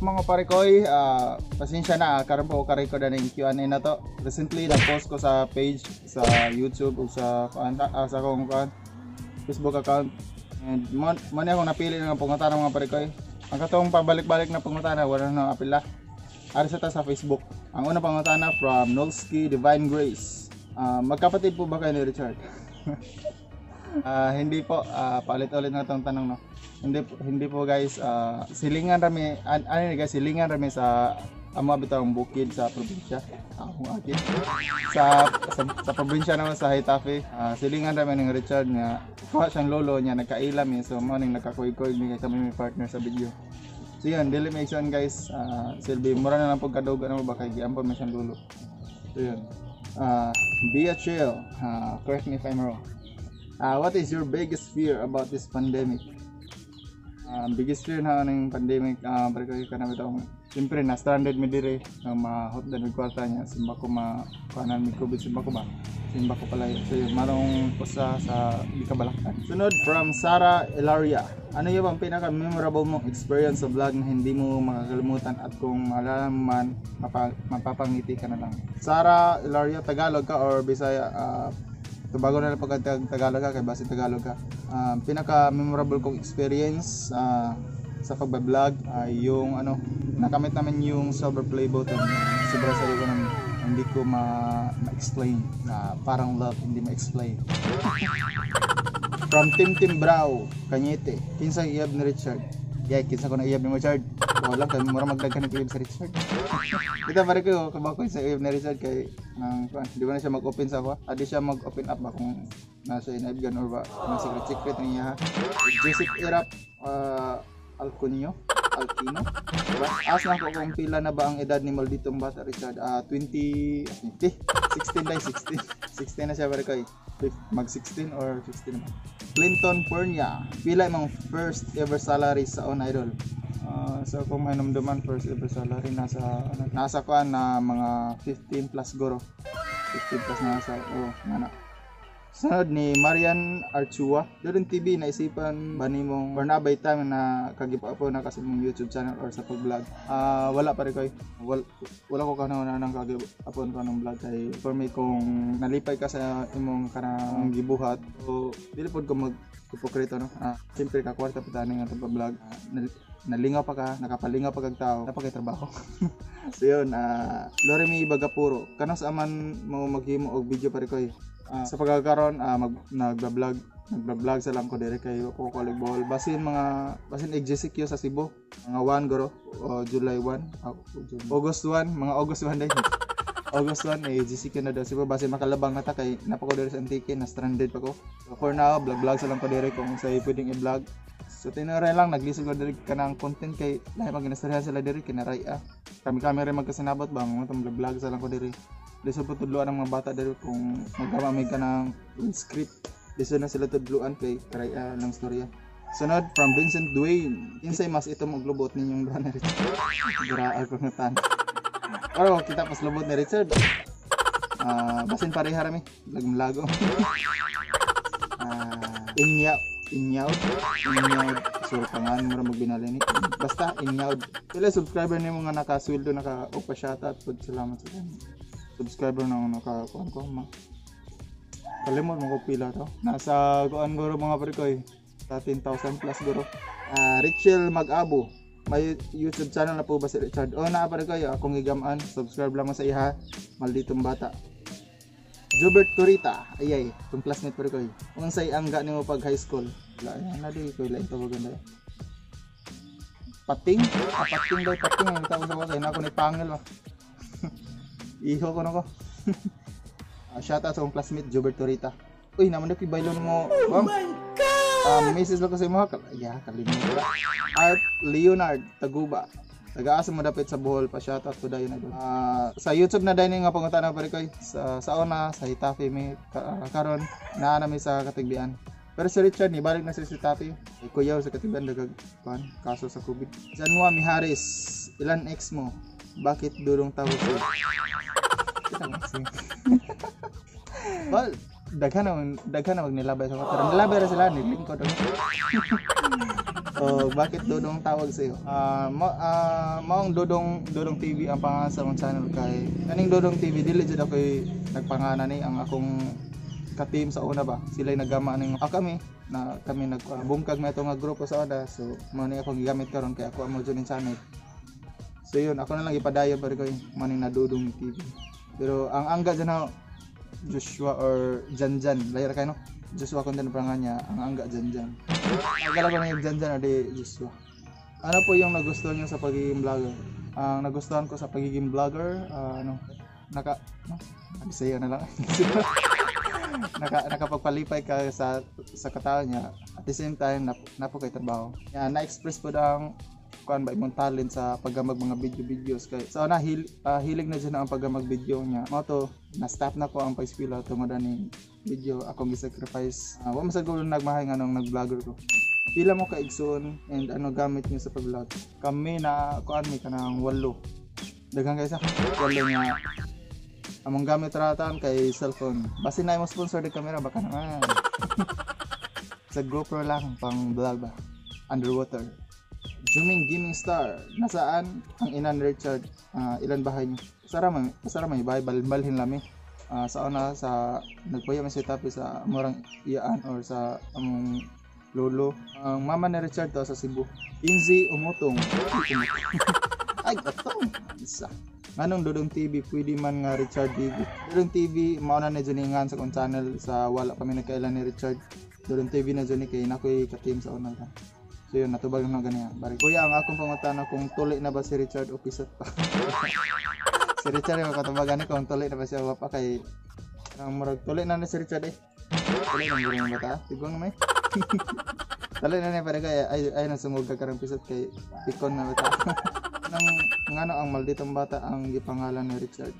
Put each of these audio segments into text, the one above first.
mga parikoy, pasensya na karon po kare ko na ng Q&A na to. Recently nag-post ko sa page sa YouTube o sa sa akong Facebook account. And man akong napili ng pangutana mga parikoy. Ang katong pabalik-balik na pangutana wala nang apila. Ari sa ta sa Facebook. Ang una pangutana from Nolski Divine Grace. Magkapatid po ba kayo ni Richard? Hindi po, paulit-ulit na itong tanong, no? Hindi po guys, silingan rami, silingan rami sa amo bitang bukid sa probinsya. Akin. Sa probinsya naman sa Hitafe, silingan rami ng Richard nga kuha siyang lolo niya, nagkailam eh, so mo ning nakakuy-kuy ni kami may partner sa video. So yun, dili make sense guys, silbi mura na lang pag kadog ano ba kay giampon man siyang lolo. So yun. Be a chill. Correct me if I'm wrong. What is your biggest fear about this pandemic? Biggest fear na ng pandemic, barkay ka na bitaw. Siyempre na stranded mi dire nga mahot dan mig kwarta niya, simba ko kanan mi COVID, simba ko pala. So yun, marong pusa sa Bikabalaktan. Sunod from Sarah Ilaria. Ano yung ang pinaka memorable mong experience sa vlog na hindi mo makakalimutan at kung malalaman mapapangiti ka na lang? Sarah Ilaria, Tagalog ka or Bisaya? Bago na lang pag Tagalog ka, kay base Tagalog ka. Pinaka memorable kong experience sa pagbablog ay yung nakamit namin yung silver play button. Sobrang sarili ko nang hindi ko ma-explain na parang love, hindi ma-explain. From Tim Brau, Cañete. Kinsa iyab ni Richard? Kinsa ko na iyab ni Richard? Wala kay mura magdaghan ng iyab sa Richard. Kita pare ko kabako sa iyab ni Richard kay di ba na siya mag-open sa ako? Adi siya mag-open up ba kung nasa inaibigan or ba ng secret niya ha? Joseph Irap Alquino, diba? Ask na ko kung pila na ba ang edad ni malditong bata Richard. 16 na siya pare kay mag 16 or 16 naman. Clinton Pernia, pila imong first ever salary sa On Idol? So kung may namdaman first ever salary nasa kuan na mga 15 plus goro. 15 plus na sa mana. Sunod ni Marian Archua, Doon TV, naisipan ba nimong or nabay time na kagipa po na kasi mong YouTube channel or sa pag-vlog? Wala pa rin koy. Wala ko kanang nang kagipapon ko ng vlog kay for me kung nalipay ka sa imong kanang gibuhat o dili pod ko mag-hipokrito no. Siyempre ka kwarta pa tani nga pag-vlog. Nalingaw pa ka, nakapalingaw pa kag tao, dapat kay trabaho. So yun, Loremi Bagapuro, kanang sa aman mo maghimo og video pa rin koy. Sa pagkakaroon nagba-vlog sa lang ko dire kay ko volleyball basin EGCQ sa Cebu mga 1 goro o July 1 August 1 mga August 1 day August 1 EGCQ na daw Cebu basin makalabang na ta kay napako dire sa Antique na stranded pa ko. So for now vlog sa lang ko dire kung sa pwedeng i-vlog. So tinure lang naglisod ko dire kanang content kay lahi mag ginastorya sila dire kinaray kami rin magkasinabot ba mo vlog sa lang ko dire. Lisod po tudluan ang mga bata dahil kung magkamamig ka ng script. Lisod na sila tudluan kay karaya ng storya. Sunod from Vincent Dwayne. Insay mas ito maglubot ninyong duha na Richard. Giraal ko ng tan. Pero kita pas lubot ni Richard. Basin pareha rami. Lagong-lago. Inyaw. Surpangan mo magbinali ni. Basta inyaw. Pila subscriber nimo nga nakasweldo naka-opa shoutout pud salamat sa kanila. Subscriber na nakakuan ko kalimot mo ko pila to nasa kuan guro mga pare ko sa 10,000 plus guro. Richel Mag-abo, may YouTube channel na po ba si Richard? Na pare ko akong gigamaan, subscribe lang mo sa iha malditong bata. Jobert Turita, ayay tong classmate pare ko unsay angga nimo pag high school? Wala na di ko lain to maganda pating ang tawag sa ko na ako ni pangil ba. Iho ko na ko. Shout out sa akong classmate Jobert Torita. Uy, naman na kibaylon mo. Oh my God! Message lang ko sa imo. Kalimut ko. Art Leonard Taguba. Taga-asa mo dapit sa Bohol pa. Shout out ko dayon na doon. Sa YouTube na dining nga pangutana pa rin ko. Sa una, sa Hitafe may karon naa nami sa Katigbian. Pero si Richard ni balik na sa Hitafe. Kuyaw sa Katigbian dagag kaso sa COVID. Janwa Miharis, ilan ex mo? Bakit dulong tawag ko? Well, daghan na magnilabay sa kwarta. Nilabay ra sila, nilingkod ako. O bakit Dodong tawag sa iyo? Maong Dodong TV ang pangalan sa akong channel kay kaning Dodong TV dili jud ako nagpangalan ni ang akong ka-team sa una ba. Sila nagama ning kami nagbungkag na ito nga grupo sa una. So mao ni ako gigamit karon kay ako amo jud ning channel. So yun, ako na lang ipadayon para ko maning na Dodong TV. Pero ang angga dyan na Joshua or Janjan, layar kayo no? Joshua kung din pangalan niya, ang angga Janjan. Agala ko na yung Janjan o di Joshua. Ano po yung nagustuhan niyo sa pagiging vlogger? Ang nagustuhan ko sa pagiging vlogger, Bisaya na lang. Nakapagpalipay ka sa katawan niya. At the same time, napo kay trabaho. Yan, na-express po ang kuan ba imong talent sa paggamag mga videos kay sa una hilig na dyan ang paggamag video niya mo to na-stop na ko ang pag-spila tungod ani video akong gi-sacrifice wa masad ko nagmahay nga nung nag-vlogger ko pila mo ka igsoon and ano gamit niyo sa pag-vlog kami na kuan mi kanang 8 daghang kaysa 8 nga among gamit ratan kay cellphone basin na mo sponsor di camera baka naman sa GoPro lang pang vlog ba underwater. Zooming Gaming Star, nasaan ang inan Richard? Ilan bahay niyo? Pasara may bahay, balhin lami. Sa una, nagpuya man si Tapi sa murang iyaan or sa among lolo. Ang mama ni Richard to sa Cebu. Inzi Umutong. Ay, gatong. Isa. Nganong Dodong TV, pwede man nga Richard TV. Dodong TV, mauna na dyan sa kong channel sa wala kami nagkailan ni Richard. Dodong TV na dyan kay nakoy ka-team sa una. So yun, natubag na ganyan. Bari kuya, ang akong pangutana kung tuli na ba si Richard o pisat pa. Si Richard yung katubagan ni kung tuli na ba siya wapa kay ang murag tuli na si Richard eh. Tuli na murag ng bata. Tigong na may. Tuli na niya para kaya ay nasungog ka karang pisat kay pikon na bata. Ngano ang malditong bata ang gipangalan ni Richard.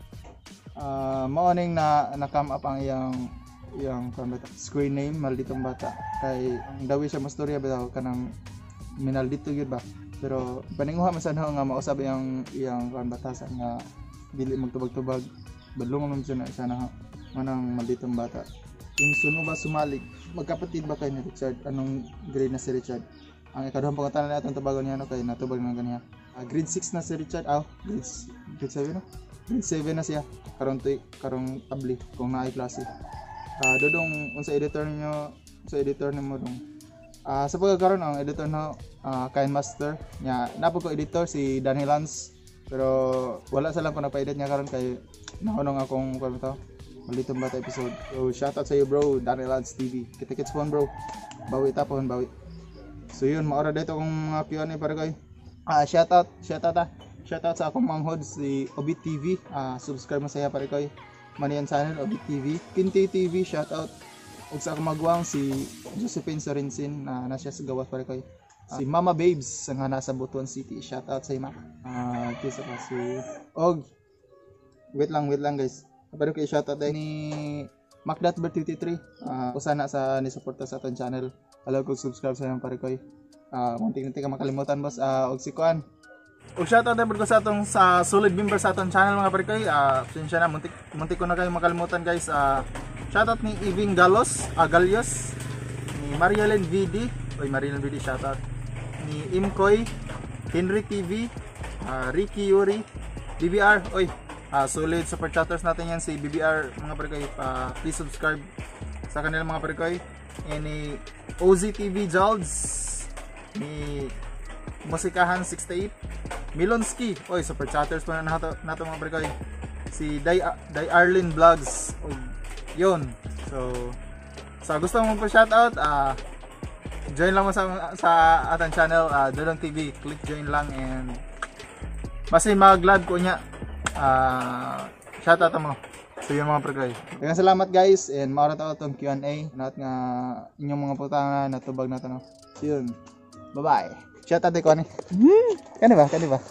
Morning na come up ang iyang screen name malditong bata kay ang dawi siya mastorya bitaw kanang minaldito gyud ba pero paninguha man sad nga mausab iyang batasan nga dili magtubag-tubag balungon man siya na manang malditong bata insuno ba sumalig magkapatid ba kay ni Richard anong grade na si Richard ang ikaduhang pangutana natin tubagon niya no kay natubag na ganiya grade 6 na si Richard grade 7 no grade 7 na siya karong tabli kung naay klase. Dodong unsa editor nimo dong. Sa pagkakaroon ang editor na Kind Master nya napo ko editor si Danny Lance pero wala sa lang ko napa-edit niya karon kay naunong akong kuno to malitong bata episode. So shout out sa iyo bro Danny Lance TV. Kita-kits po bro. Bawi tapon bawi. So yun maora dito kung mga piyon para kay shout out sa akong manghod si Obit TV. Subscribe mo saya para kay Manian channel, Obit TV, Kinti TV, shoutout. Ug sa akong magwang si Josephine Sorensen na nasa sa gawas para kay si Mama Babes nga nasa Butuan City, shoutout sa ima. Kisa pa si wait lang guys. Pero kay shoutout din ni Mac.Bert23 usana sa ni suporta sa aton channel. Hello kung subscribe sa para kay muntik ka makalimutan boss og si Kuan. Og shoutout din ko sa atong sa solid member sa atong channel mga parikoy. Pasensya na muntik ko na kayo makalimutan guys. Shoutout ni Iving Galyos, ni Marielen VD, shoutout. Ni Imkoy, Henry TV, Ricky Yuri, BBR, solid super chatters natin yan si BBR mga parikoy. Please subscribe sa kanila mga parikoy. Ni OZ TV Jalds, ni Musikahan 68, Milonski, super chatters pa na nato mga parikoy. Si Day Arlene Vlogs, yun. So gusto mo pa shoutout, join lang mo sa atang channel, Dodong TV, click join lang and basta mag-glad ko niya, shoutout mo. So yun mga parikoy. Kaya salamat guys and maura ta itong Q&A not nga inyong mga putanga natubag na tanong. So yun, bye bye. Shoutout ko ni. Kani ba?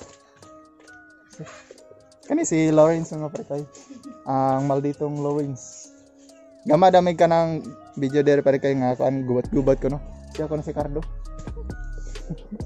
Kani si Lawrence nga parikoy. Ang malditong Lawrence. Gama damay ka ng video dere pare kay nga kuan gubat-gubat ko no. Siya ko na si Cardo.